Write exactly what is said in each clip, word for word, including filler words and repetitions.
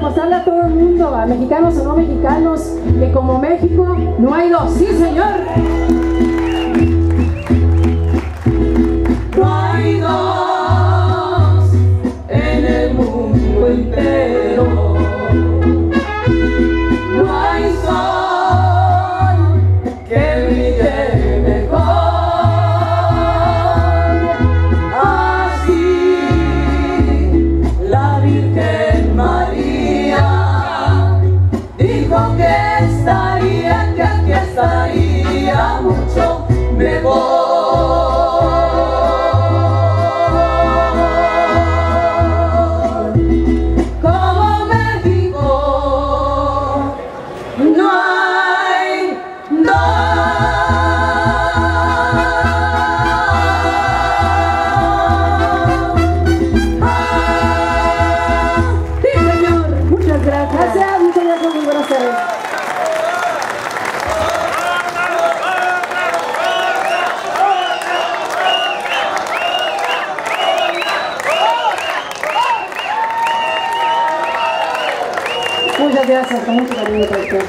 demostrarle a todo el mundo, a mexicanos o no mexicanos, que como México no hay dos. ¡Sí, señor! No hay dos en el mundo entero. No hay sol que brille mejor. Así la Virgen María dijo que estaría, que aquí estaría mucho mejor. Muchas gracias, con mucho cariño para ustedes.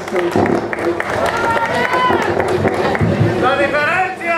¡La diferencia!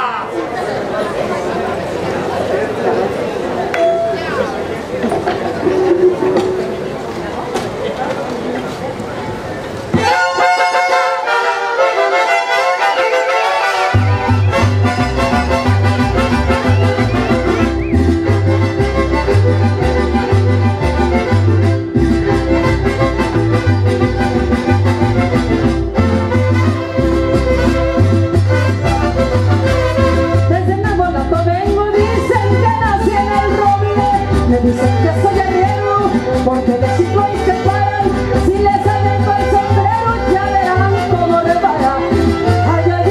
Dicen que soy arriero, porque de chico y se paran. Si les salen con el sombrero, ya verán cómo repara. Ay, ay,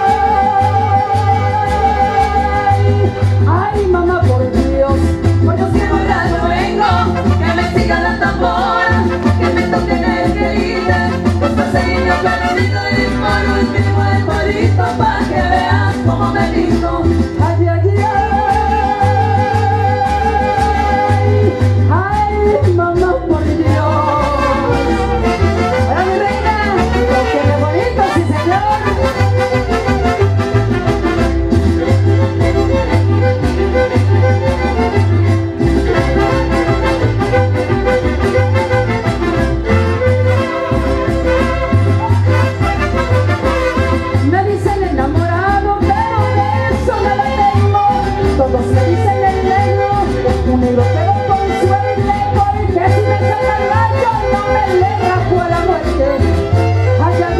ay, ay, mamá, por Dios. Por Dios que borracho vengo, que me siga la tambora, que me toquen el querido, pues paseillo perdido y por último el corito, pa' que veas cómo me dijo. Ay, ay, ay, mamá, por Dios. Ahora mi reina, lo que es bonito, sí señor. Me dicen enamorado, pero de eso nada tengo. Todos me dicen el negro, un negro pero con suerte, porque si me saca el gallo no me le rajo a la muerte. Ay, ay,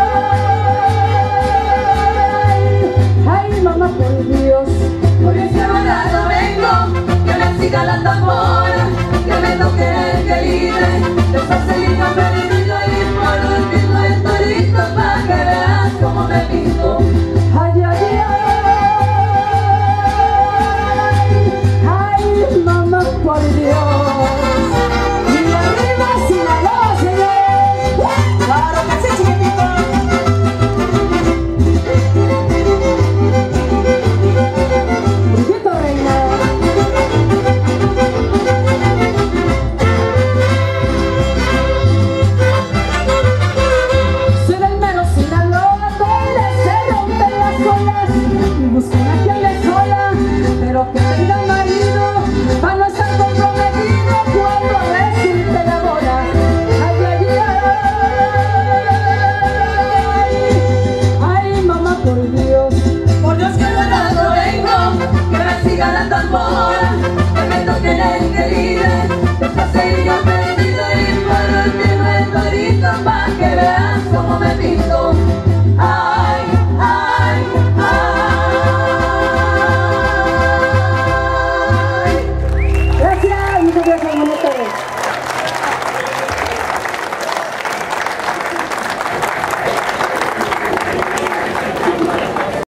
ay, ay, mamá, por Dios. Por ese borracho vengo, que me siga la tambora, que me toque el querido, que paseillo perdido y por último el torito, pa' que veas cómo me pinto. Ay, ay, ay, ay, mamá, por Dios. Y arriba Sinaloa, señor. Claro que sí, chiquitito. Brillito, reina. Soy del mero Sinaloa, donde se rompen las olas, y busco una que hable sola, pero que tenga marido, para no estar comprometido cuando resulte la boda. Ay, ay, ay, ay, mamá, por Dios. Por Dios que borracho vengo, que me siga la tambora, que me toque el querido, que paseillo perdido y por último el torito, pa' que veas cómo me pinto.